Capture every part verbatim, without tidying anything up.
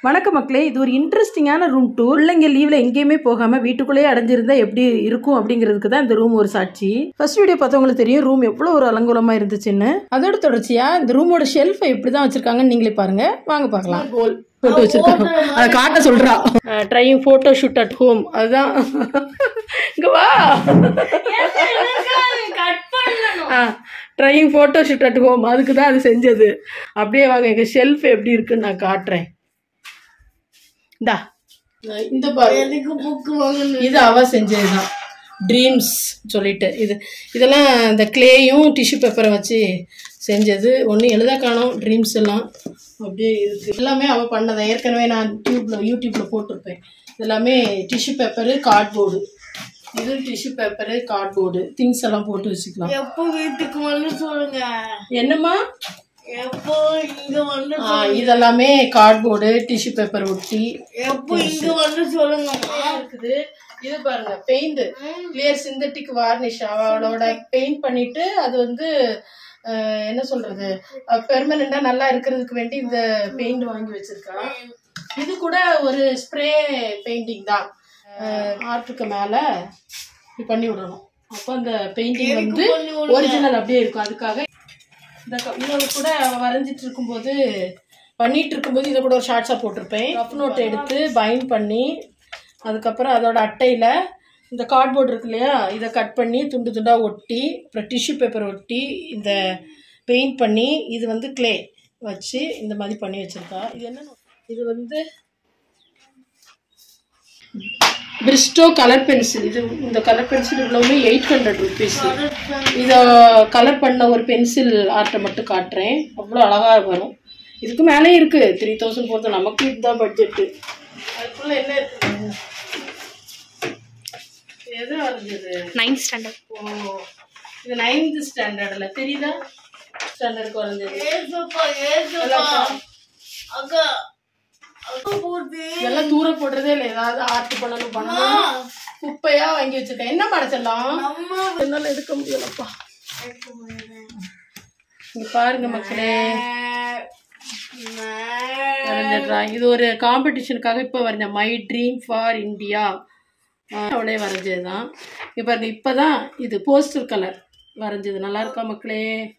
வணக்கம் மக்களே, இது ஒரு இன்ட்ரெஸ்டிங்கான ரூம் டூர். பிள்ளைங்க லீவ்ல எங்கேயுமே போகாம வீட்டுக்குள்ளேயே அடைஞ்சிருந்தா எப்படி இருக்கும் அப்படிங்கிறதுக்கு தான் இந்த ரூம் ஒரு சாட்சி. ஃபர்ஸ்ட் வீடியோ பார்த்தவங்களுக்கு தெரியும் ரூம் எவ்வளவு ஒரு அலங்கோலமா இருந்துச்சுன்னு. அதோட தொடர்ச்சியா இந்த ரூமோட ஷெல்ஃபை எப்படிதான் வச்சிருக்காங்கன்னு நீங்களே பாருங்க. வாங்க பார்க்கலாம். கோல் போட்டு வச்சிருக்காங்க, அதை காட்ட சொல்றா. Trying photo shoot at home. அதுதான் இங்க வா. Trying photo shoot at home, அதுக்கு தான் அது செஞ்சது. அப்படியே வாங்க, எங்க ஷெல்ஃப் எப்படி இருக்குன்னு நான் காட்டுறேன். இந்தா இந்த இது அவ செஞ்சதுதான், ட்ரீம்ஸ் சொல்லிட்டு. இது இதெல்லாம் இந்த கிளேயும் டிஷ்யூ பேப்பரை வச்சு செஞ்சது. ஒன்றும் எழுத காணோம், ட்ரீம்ஸ் எல்லாம் அப்படியே இருக்கு. எல்லாமே அவள் பண்ணதை ஏற்கனவே நான் டியூப்ல யூடியூப்ல போட்டிருப்பேன். எல்லாமே டிஷ்யூ பேப்பரு, கார்ட்போர்டு. இது டிஷ்யூ பேப்பரு, கார்ட்போர்டு, திங்ஸ் எல்லாம் போட்டு வச்சுக்கலாம். எப்போ வீட்டுக்கு வந்து சொல்லுங்க. என்னம்மா எப்போ இங்க வந்து இதெல்லாமே கார்ட்போர்டு, டிஷ்யூ பேப்பர் ஒட்டி எப்போ இங்க வந்து சொல்லுங்க இருக்குது. இது பாருங்க, பெயிண்ட் கிளியர் சிந்தட்டிக் வார்னிஷ். அவளோட பெயிண்ட் பண்ணிட்டு அது வந்து என்ன சொல்றது, பெர்மனண்டா நல்லா இருக்கிறதுக்கு வேண்டி இந்த பெயிண்ட் வாங்கி வச்சிருக்கா. இது கூட ஒரு ஸ்ப்ரே பெயிண்டிங் தான். ஆர்ட்டுக்கு மேல பண்ணி விடணும், அப்போ அந்த பெயிண்டிங் வந்து ஒரிஜினல் அப்படியே இருக்கும். அதுக்காக இந்த இன்னொரு கூட வரைஞ்சிட்டு இருக்கும்போது பண்ணிட்டு இருக்கும்போது இதை கூட ஒரு ஷார்ட்ஸாக போட்டிருப்பேன். ரஃப் நோட் எடுத்து பைண்ட் பண்ணி அதுக்கப்புறம் அதோட அட்டையில் இந்த கார்ட்போர்டு இருக்கு இல்லையா, இதை கட் பண்ணி துண்டு துண்டாக ஒட்டி அப்புறம் டிஷ்யூ பேப்பர் ஒட்டி இந்த பெயிண்ட் பண்ணி இது வந்து கிளே வச்சு இந்த மாதிரி பண்ணி வச்சுருக்கா. இது என்ன, இது வந்து பிரிஸ்டோ கலர் பென்சில். இது இந்த கலர் பென்சில் இவ்வளவுமே எயிட் ஹண்ட்ரட் ருபீஸ். இதை கலர் பண்ண ஒரு பென்சில் ஆர்ட்டை மட்டும் காட்டுறேன், அவ்வளோ அழகாக வரும். இதுக்கு மேலே இருக்குது, த்ரீ தௌசண்ட் போகிறது. நமக்கு இதுதான் பட்ஜெட்டு. அதுக்குள்ளே என்ன இருக்குது, எது வரைஞ்சது, நைன்த் ஸ்டாண்டர்ட். ஓ, இது நைன்த் ஸ்டாண்டர்டில் தெரியுதா, ஸ்டாண்டர்டுக்கு வரைஞ்சது. இதெல்லாம் தூர போடுறதே இல்லை, ஏதாவது ஆர்ட் பண்ணணும் பண்ணணும் குப்பையா வாங்கி வச்சிருக்கேன். என்ன படைச்சலாம் என்னால எடுக்க முடியலப்பா. இங்க பாருங்க மக்களே, இது ஒரு காம்படிஷனுக்காக இப்ப வரைஞ்ச மை ட்ரீம் ஃபார் இந்தியா, அவளே வரைஞ்சதுதான். இங்க பாருங்க, இப்பதான் இது போஸ்டர் கலர் வரைஞ்சது. நல்லா இருக்கா மக்களே?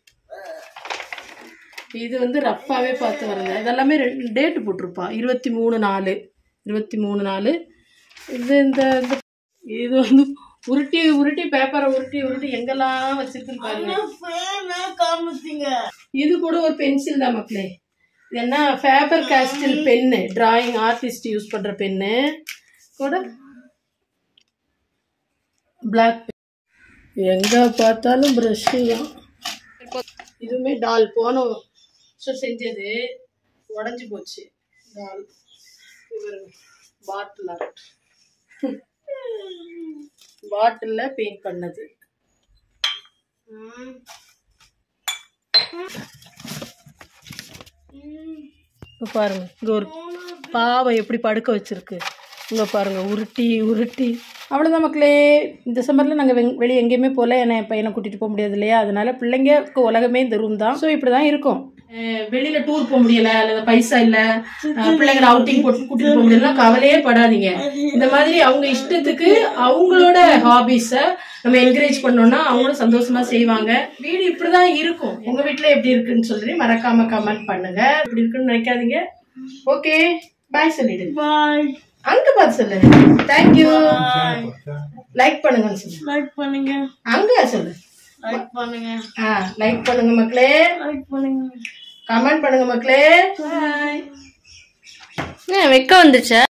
இது வந்து ரஃப்பாகவே பார்த்து வரைஞ்சேன். இதெல்லாமே ரெண்டு டேட்டு போட்டிருப்பா, இருபத்தி மூணு நாலு இருபத்தி மூணு நாலு. இது இந்த இது வந்து உருட்டி உருட்டி பேப்பரை உருட்டி உருட்டி எங்கெல்லாம் வச்சிருக்குன்னு பாருங்க. இது கூட ஒரு பென்சில் தான் மக்களே. இது என்ன, Faber Castell pen, drawing artist use பண்ற பென்னு. கூட பிளாக், எங்க பார்த்தாலும் ப்ரஷ்ஷு தான். இதுவுமே டால் போனோம் செஞ்சது, உடஞ்சி போச்சு. பாட்டில் ஆர்ட், பாட்டில்ல பெயிண்ட் பண்ணது. பாருங்க, இங்க ஒரு பாவை எப்படி படுக்க வச்சிருக்கு. இங்க பாருங்க, உருட்டி உருட்டி. அவ்வளோதான் மக்களே. இந்த சம்மரில் நாங்கள் வெ வெளியே எங்கேயுமே போகல, ஏன்னா என் பையனை கூட்டிகிட்டு போக முடியாது இல்லையா, அதனால பிள்ளைங்களுக்கு உலகமே இந்த ரூம் தான். ஸோ இப்படி தான் இருக்கும். வெளியில் டூர் போக முடியலை, அல்லது பைசா இல்லை, பிள்ளைங்களை அவுட்டிங் போட்டு கூட்டிகிட்டு போக முடியலாம், கவலையே படாதீங்க. இந்த மாதிரி அவங்க இஷ்டத்துக்கு அவங்களோட ஹாபிஸை நம்ம என்கரேஜ் பண்ணோம்னா அவங்களும் சந்தோஷமா செய்வாங்க. வீடு இப்படிதான் இருக்கும். உங்க வீட்டுல எப்படி இருக்குன்னு சொல்லி மறக்காம கமெண்ட் பண்ணுங்க. இப்படி இருக்குன்னு நினைக்காதீங்க. ஓகே, பாய் சொல்லிடு. பாய். அங்க பார்த்து சொல்லு. தேங்க்யூ. லைக் பண்ணுங்க சொல்லு. லைக் பண்ணுங்க. அங்க சொல்லு. லைக் பண்ணுங்க. ஆ, லைக் பண்ணுங்க மக்களே. லைக் பண்ணுங்க. கமெண்ட் பண்ணுங்க மக்களே. பாய். வெக்க வந்துச்சா?